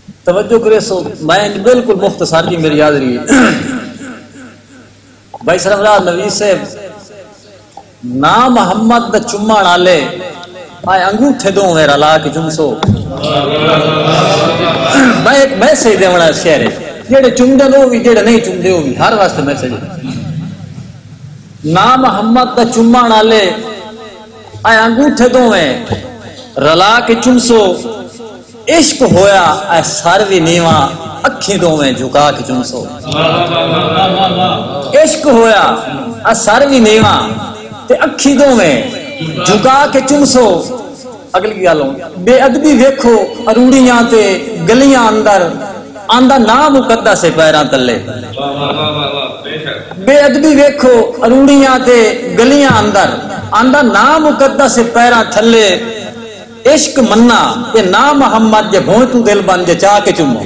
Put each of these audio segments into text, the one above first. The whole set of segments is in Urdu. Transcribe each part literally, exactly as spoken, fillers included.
توجہ کرے سو میں بالکل مختصر کی میری یاد رہی بھائی سرفراز نویس صاحب نا محمد دا چمہ نالے آئے انگوٹھے دوں میرا لا کے چمسو میں ایک میسیج دے مڑا شہر ہے جیڑے چمدے دو بھی جیڑے نہیں چمدے ہو بھی ہر واسطے میسیج نا محمد دا چمہ نالے آئے انگوٹھے دوں میں رلا کے چمسو عشق ہویا اے ساروی نیواں اکھی دوں میں جھکا کے چمسو عشق ہویا اے ساروی نیواں تے اکھی دوں میں جھکا کے چمسو اگلی گالوں بے ادبی ویکھو اروڑیاں تے گلیاں اندر آندہ نام مقدس سے پیران تلے بے ادبی ویکھو اروڑیاں تے گلیاں اندر آندہ نام مقدس سے پیران تھلے عشق مننا یہ نام محمد جے بھوئے تو دل بن جے چاہ کے چمو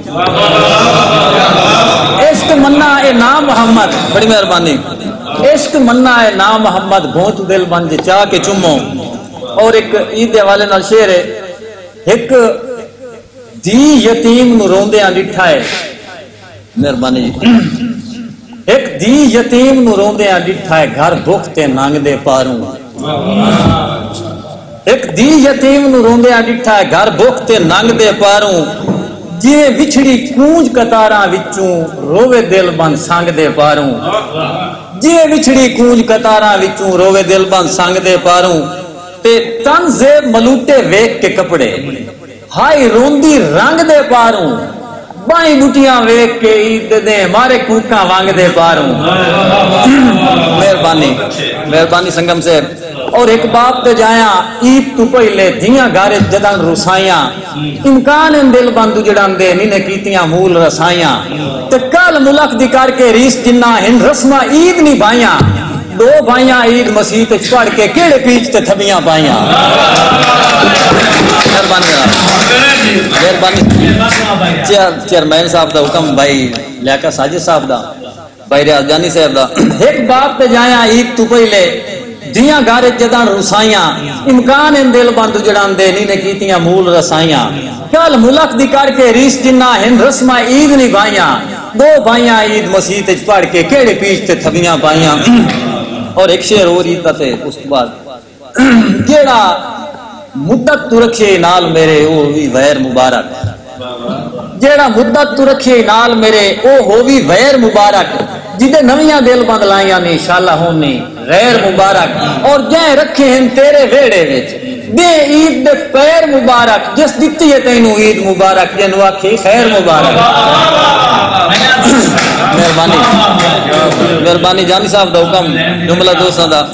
عشق مننا یہ نام محمد بڑی مہربانی عشق مننا ہے نام محمد بھوئے تو دل بن جے چاہ کے چمو اور ایک عید والے نال شعر ہے ایک دی یتیم نو روندے آن ڈٹھا ہے مہربانی ایک دی یتیم نو روندے آن ڈٹھا ہے گھر بھوکتے نانگ دے پاروں ایک دی یتیم نو روندے آن ڈٹھا ہے گھر بھوکتے نانگ دے پاروں جی وچھڑی کونج کتاراں وچوں روے دل بن سانگ دے پاروں جی وچھڑی کونج کتاراں وچوں روے دل بن سانگ دے پاروں تے تن زیب ملوٹے ویک کے کپڑے ہائی روندی رنگ دے پاروں بائیں بوٹیاں ویک کے عید دے مارے کوکاں وانگ دے پاروں مہربانی مہربانی سنگم سے اور ایک باپ تے جایاں عید تو پہلے دھیاں گارے جدان رسائیاں امکان ان دل بندو جڑان دے نینے کیتیاں مول رسائیاں تے کال ملک دی کر کے ریس جنہ ہن رسمہ عید نہیں بھائیاں دو بھائیاں عید مسیح تے پڑھ کے کیڑے پیچ تے تھبیاں پائیاں مہربانی مہربانی چیئرمین صاحب دا حکم بھائی لیاقہ ساجد صاحب دا بھائی ریاض جانی صاحب دا ایک باپ تے جایاں عید تو پہلے دیاں گارے جدان رسائیاں امکان ان دل بندو جڑان دے نینے کیتیاں مول رسائیاں کال ملک دی کر کے ریس جنہ ہن رسمہ عید نہیں بھائیاں دو بھائیاں عید مسیح تے پڑھ کے کیڑے پیچ تے تھبیاں پائیاں اور ایک شعر اور عید تے اس بعد جیڑا مدت تو رکھے نال میرے او ہوئی غیر مبارک جیڑا مدت تو رکھے نال میرے او ہوئی غیر مبارک جدے نویاں دل بند لائیاں نے انشاءاللہ ہونی غیر مبارک اور جائیں رکھے ہیں تیرے ویڑے وچ دے عید دے پیر مبارک جس دیتی ہے تینوں عید مبارک جنو آکھی خیر مبارک مہربانی مہربانی جانی صاحب دا حکم جملہ دوستاں دا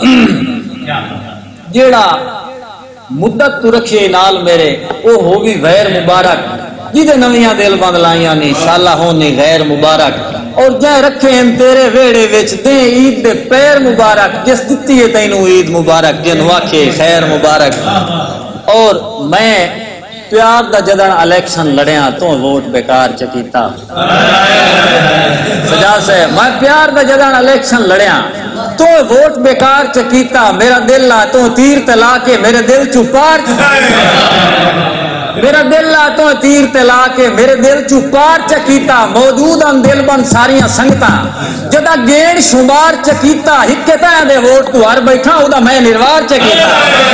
جیڑا مدت تو رکھے نال میرے او ہوگی غیر مبارک جدے نویاں دل بند لائیاں نے انشاءاللہ ہونی غیر مبارک اور جائیں رکھے ہیں تیرے ویڑے وچ دے عید دے پیر مبارک جس دیتی ہے تینوں عید مبارک جن واقعی خیر مبارک اور میں پیار دا جدن الیکشن لڑیاں تو ووٹ بیکار چکیتا سجاد سے میں پیار دا جدن الیکشن لڑیاں تو ووٹ بیکار چکیتا میرا دل لا تو تیر تلا کے میرے دل چو پار میرا دل لا تو تیر تلا کے میرے دل چو پار چکیتا موجود ان دل بن ساریاں سنگتا جدا گیڑ شمار چکیتا ہکے تایا دے ووٹ تو ہر بیٹھا ہوں دا میں نروار چکیتا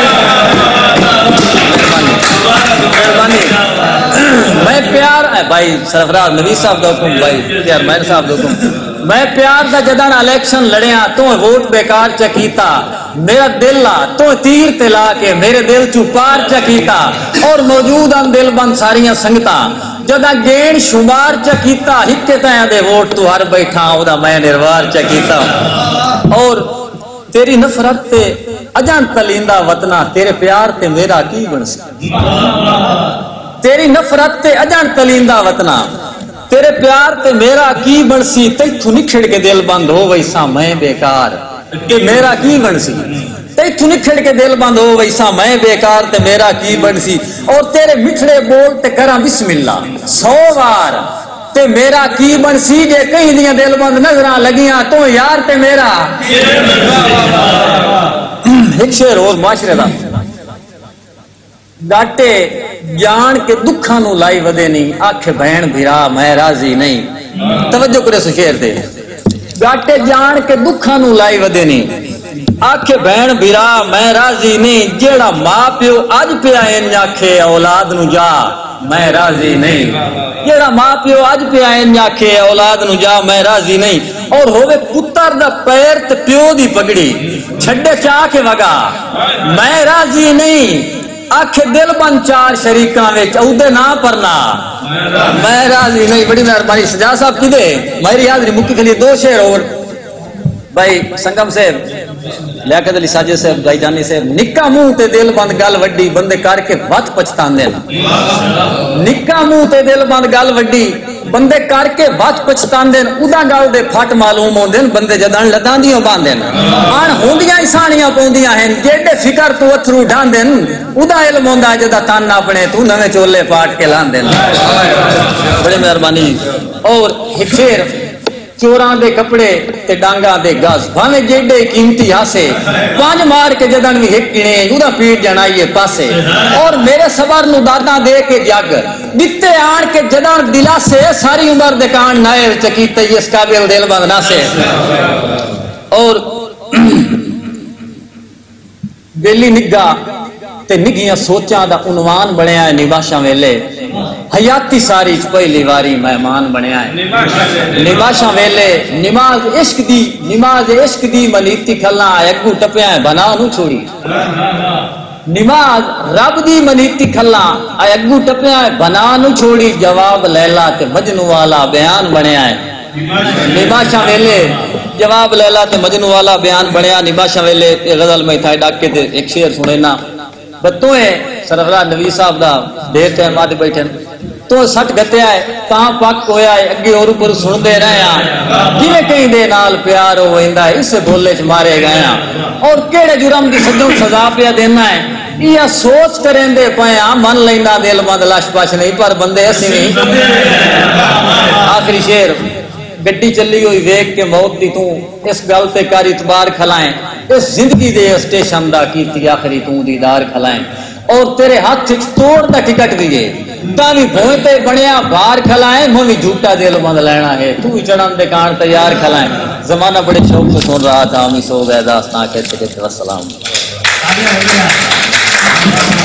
مہربانی میں پیار بھائی سرفراز نویس صاحب دا حکم بھائی چیئرمین صاحب دا حکم میں پیار دا جدان الیکشن لڑیاں تو ووٹ بیکار چکیتا میرا دل لا تو تیر تلا کے میرے دل چو پار چکیتا اور موجود ان دل بند ساریاں سنگتا جدا گیڑ شمار چکیتا ہکے تایا دے ووٹ تو ہر بیٹھا ہوں دا میں نروار چکیتا اور تیری نفرت تے اجان تلیندہ وطنہ تیرے پیار تے میرا کی بن سی تیری نفرت تے اجان تلیندہ وطنہ تیرے پیار تے میرا کی بن سی تیتھو نکھڑ کے دل بند ہو ویسا میں بیکار کہ میرا کی بن سی تیتھو نکھڑ کے دل بند ہو ویسا میں بیکار تے میرا کی بن سی اور تیرے مٹھڑے بول تے کراں بسم اللہ سو بار تے میرا کی بن سی جے کہیں دیاں دل بند نظراں لگیاں تو یار تے میرا ایک شعر اور معاشرے دا ڈاٹے جان کے دکھاں نو لائی ودے نہیں آکھے بہن بھرا میں راضی نہیں توجہ کرے سو شیر تے گاٹے جان کے دکھاں نو لائی ودے نہیں آکھے بہن بھرا میں راضی نہیں جیڑا ماں پیو اج پیا این آکھے اولاد نو جا میں راضی نہیں جیڑا ماں پیو اج پیا این آکھے اولاد نو جا میں راضی نہیں اور ہوے پتر دا پیر تے پیو دی پگڑی چھڈے چا کے وگا میں راضی نہیں آکھے دل بن چار شریکاں وچ اودے نہ پرنا میں راضی نہیں بڑی مہربانی سجا صاحب کی دے میری حاضری مکی کے لیے دو شعر اور بھائی سنگم صاحب لیاقت علی ساجد صاحب بھائی جانی صاحب نکا منہ تے دل بند گل وڈی بندے کر کے وت پچھتاندے نکا منہ تے دل بند گل وڈی بندے کر کے وت پچھتاندے ادا گل دے پھٹ معلوم ہوندے بندے جدان لداندیاں باندھے ہن ہوندیاں انسانیاں پوندیاں ہیں جیڑے فکر تو اتھرو ڈھاندے ادا علم ہوندا جدا تن اپنے تو نویں چولے پاٹ کے لاندے بڑی مہربانی اور ایک شعر چوراں دے کپڑے تے ڈانگاں دے گز بھاویں جیڈے قیمتی ہاسے پانچ مار کے جدن بھی ہک گنے ادا پیٹ جنائیے پاسے اور میرے صبر نو دادا دے کے جگ دتے آن کے جدن دلاسے ساری عمر دے کان نائل چکیتے اس قابل دل بند ناسے اور بیلی نگا تے نگیاں سوچاں دا عنوان بنیا ہے نباشاں ویلے حیاتی ساری پہلی واری مہمان بنیا ہے نباشاں ویلے نماز عشق دی نماز عشق دی منیتی کھلنا اگو ٹپیا ہے بنا نو چھوڑی نماز رب دی منیتی کھلنا اگو ٹپیا ہے بنا نو چھوڑی جواب لیلا تے مجنو والا بیان بنیا ہے نباشاں ویلے جواب لیلا تے مجنو والا بیان بنیا نباشاں ویلے غزل میں تھا ڈاکے تے ایک شعر سنینا بتوں سرفراز نوی صاحب دا دیر ٹائم آتے بیٹھے تو سٹ گتیا ہے تاں پاک ہویا ہے اگے اور اوپر سن دے رہے ہیں جویں کہیں دے نال پیار ہویندا ہے اسے بولے چ مارے گئے ہیں اور کیڑے جرم دی سجوں سزا پیا دینا ہے یہ سوچ کریں دے پیا من لینا دل مند لاش پاش نہیں پر بندے اسی نہیں آخری شعر گڈی چلی ہوئی ویکھ کے موت دی تو اس گل تے کر اعتبار کھلائیں اس زندگی دے اسٹیشن دا کیتی آخری تو دیدار کھلائیں اور تیرے ہاتھ توڑ دا ٹکٹ دیے تاوی بھوئے تے بنیا بار کھلائیں موی جھوٹا دل بند لینا ہے تو ہی چڑھن دے کان تیار کھلائیں زمانہ بڑے شوق سے سن رہا تھا ہمیں سو گئے داستان کہتے کہتے والسلام